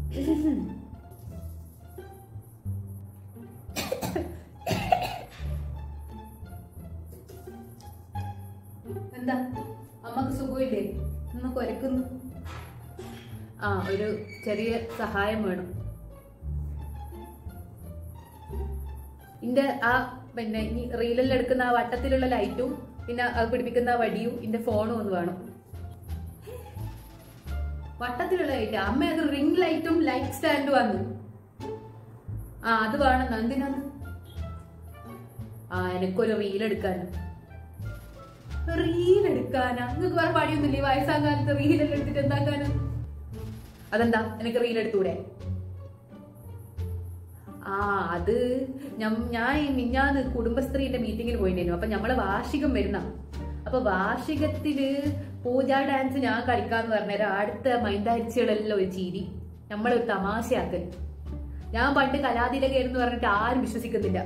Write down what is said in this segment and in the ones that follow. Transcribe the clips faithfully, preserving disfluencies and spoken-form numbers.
എന്താ അമ്മക്ക് സുഖമില്ലേ? ഒന്ന് കുരക്കുന്നു. ആ ഒരു ചെറിയ സഹായം വേണം. ഇന്റെ ആ പിന്നെ ഈ റീലെല്ലാം എടുക്കുന്ന ആ വട്ടത്തിലുള്ള ലൈറ്റും പിന്നെ അത് പിടിപ്പിക്കുന്ന ആ വടിയും ഇന്റെ ഫോണും ഒന്ന് വേണം. വട്ടത്തിലുള്ള ലൈറ്റ് അമ്മ അത് റിംഗ് ലൈറ്റും ലൈറ്റ് സ്റ്റാൻഡും വന്നു. ആ അത് വേണം. എന്തിനാണ്? ആ എനിക്കൊരു റീലെടുക്കാനാ. റീലെടുക്കാനാ? നിങ്ങൾക്ക് വേറെ പണിയൊന്നുമില്ലേ? വയസ്സാം കാലത്ത് റീലെല്ലാം എടുത്തിട്ട് എന്താക്കാനാ? അതെന്താ എനിക്ക് റീലെടുത്തൂടെ? ആ അത് ഞാൻ മിഞ്ഞാന്ന് കുടുംബശ്രീന്റെ മീറ്റിങ്ങിന് പോയിട്ടുണ്ടായിരുന്നു. അപ്പൊ നമ്മളെ വാർഷികം വരുന്ന അപ്പൊ വാർഷികത്തില് പൂജാ ഡാൻസ് ഞാൻ കളിക്കാന്ന് പറഞ്ഞാൽ അടുത്ത മൈൻഡാഴ്ചകളെല്ലാം ഒരു ചിരി, നമ്മളൊരു തമാശയാക്കൽ. ഞാൻ പണ്ട് കലാതിലകയെന്ന് പറഞ്ഞിട്ട് ആരും വിശ്വസിക്കുന്നില്ല.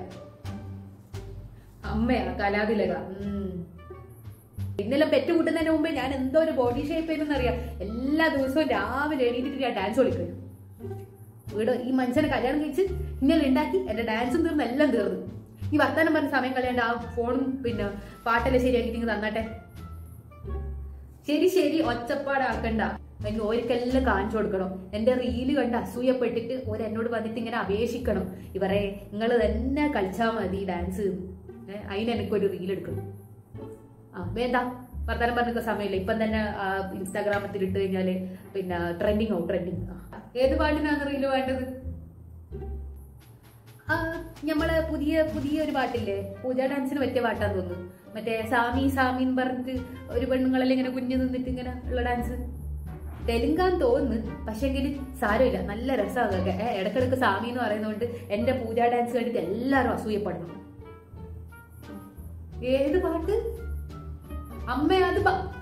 അമ്മയാ കലാതിലക. ഉം ഇന്നെല്ലാം പെറ്റുകൂട്ടുന്നതിന് മുമ്പേ ഞാൻ എന്തോ ഒരു ബോഡി ഷേപ്പ് ചെയ്യുന്നറിയാം. എല്ലാ ദിവസവും രാവിലെ എണീറ്റിട്ട് ഞാൻ ഡാൻസ് കളിക്കും. ഇവിടെ ഈ മനുഷ്യനെ കല്യാണം കഴിച്ച് ഇങ്ങനെ ഉണ്ടാക്കി എന്റെ ഡാൻസും തീർന്ന് എല്ലാം തീർന്നു. ഈ വർത്താനം പറഞ്ഞ സമയം കളയാണ്ട് ആ ഫോണും പിന്നെ പാട്ടെല്ലാം ശരിയാക്കിട്ട് നിങ്ങൾ തന്നാട്ടെ. ശരി ശരി ഒച്ചപ്പാടാക്കണ്ട. എനിക്ക് ഓർക്കെല്ലാം കാണിച്ചു കൊടുക്കണം. എന്റെ റീല് കണ്ട് അസൂയപ്പെട്ടിട്ട് ഓര് എന്നോട് വന്നിട്ട് ഇങ്ങനെ അപേക്ഷിക്കണം, ഇവരെ നിങ്ങൾ തന്നെ കളിച്ചാൽ മതി ഡാൻസ്. ഏഹ് അതിന് എനിക്കൊരു റീൽ എടുക്കണം. ആ വേണ്ട വർത്താനം പറഞ്ഞ സമയമില്ല. ഇപ്പം തന്നെ ഇൻസ്റ്റാഗ്രാമത്തിൽ ഇട്ട് കഴിഞ്ഞാല് പിന്നെ ട്രെൻഡിങ് ആവും. ട്രെൻഡിങ് ഏത് പാട്ടിനാണ് റീല് വേണ്ടത്? ആ നമ്മളെ പുതിയ പുതിയ ഒരു പാട്ടില്ലേ, പൂജാ ഡാൻസിന് പറ്റിയ പാട്ടാന്ന് തോന്നുന്നു. മറ്റേ സാമി സാമി എന്ന് പറഞ്ഞിട്ട് ഒരു പെണ്ണുങ്ങളെല്ലാം ഇങ്ങനെ കുഞ്ഞു നിന്നിട്ട് ഇങ്ങനെ ഉള്ള ഡാൻസ്. തെലുങ്കാന്ന് തോന്നുന്നു, പക്ഷെങ്കിൽ സാരമില്ല, നല്ല രസമാകെ. ഏഹ് ഇടക്കിടക്ക് സാമി എന്ന് പറയുന്നതുകൊണ്ട് എന്റെ പൂജാ ഡാൻസ് കണ്ടിട്ട് എല്ലാരും അസൂയപ്പെടണം. ഏത് പാട്ട്? അമ്മ അത്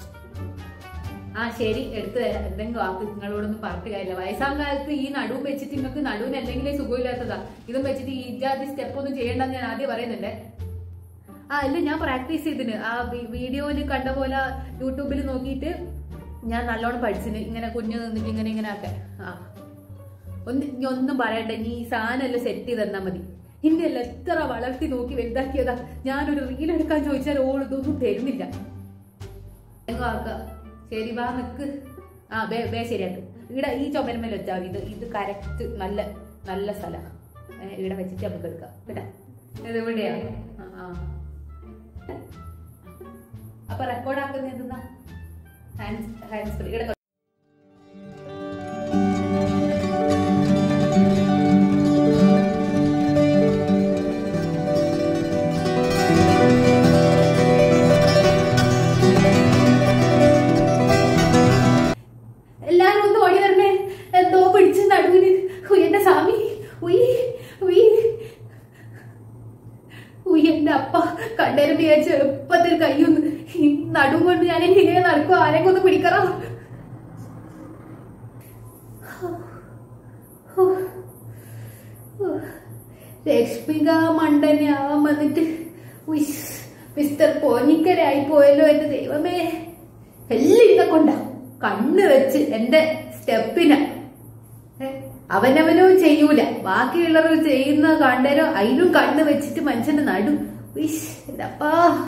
ആ ശരി എടുത്തു തരാം. എന്തെങ്കിലും ആക്ക്. നിങ്ങളോടൊന്നും പറഞ്ഞിട്ട് കാര്യമില്ല. വയസ്സാം കാലത്ത് ഈ നടുവും വെച്ചിട്ട് നിങ്ങൾക്ക് നടുവിന് എന്തെങ്കിലും സുഖമില്ലാത്തതാ. ഇതും വെച്ചിട്ട് ഈ ജാതി സ്റ്റെപ്പ് ഒന്നും ചെയ്യേണ്ടെന്ന് ഞാൻ ആദ്യം പറയുന്നുണ്ടേ. ആ ഇല്ല, ഞാൻ പ്രാക്ടീസ് ചെയ്തിന്. ആ വീഡിയോയില് കണ്ട പോലെ യൂട്യൂബിൽ നോക്കിയിട്ട് ഞാൻ നല്ലോണം പഠിച്ചിന്. ഇങ്ങനെ കുഞ്ഞു നിന്നിട്ട് ഇങ്ങനെ ഇങ്ങനെ ഒക്കെ. ആ ഒന്ന് ഇനി ഒന്നും പറയണ്ട. നീ ഈ സാധനം എല്ലാം സെറ്റ് ചെയ്ത് തന്നാ മതി. ഇന്നെ എല്ലാം എത്ര വളർത്തി നോക്കി വലുതാക്കിയതാ. ഞാനൊരു റീലെടുക്കാൻ ചോദിച്ചാൽ ഓൾ ഇതൊന്നും തരുന്നില്ല. ആക്ക ശരി വാ നിക്ക്. ആ ബേ ബേ ശരിയാക്ക്. ഇവിടെ ഈ ചുമരമേൽ വെച്ചാൽ മതി. ഇത് ഇത് കറക്റ്റ് നല്ല നല്ല സ്ഥലം. ഇവിടെ വെച്ചിട്ട് നമുക്ക് എടുക്കാം കേട്ടാ. ഇത് ഇവിടെയാ. ആ അപ്പൊ റെക്കോർഡ് ആക്കുന്ന എന്താ? Hand hand free. ഇവിടെ എല്ലാരും ഒന്ന് ഓടി വരണേ. എന്തോ പിടിച്ച് നടുവിന്. എന്റെ സ്വാമി. ഉയ് ഉയ് ഉയ് എന്റെ അപ്പ കണ്ടേരും വിചാരിച്ച എളുപ്പത്തിൽ കയ്യൊന്ന് ഈ നടുവ് കൊണ്ട് ഞാൻ ഇങ്ങനെ നടക്കും. ആരെയൊക്കെ ഒന്ന് പിടിക്കറ. രശ്മിക മണ്ടനെ ആവാൻ വന്നിട്ട് മിസ്റ്റർ പോനിക്കരായി പോയല്ലോ. എന്റെ ദൈവമേ, എല്ലാം ഇന്നെ കൊണ്ടാ. കണ്ണ് വെച്ച് എന്റെ സ്റ്റെപ്പിന് അവനവനോ ചെയ്യൂല, ബാക്കിയുള്ളവർ ചെയ്യുന്ന കണ്ടരോ അതിനും കണ്ണ് വെച്ചിട്ട് മനുഷ്യന്റെ നടു. എന്റെ അപ്പാ.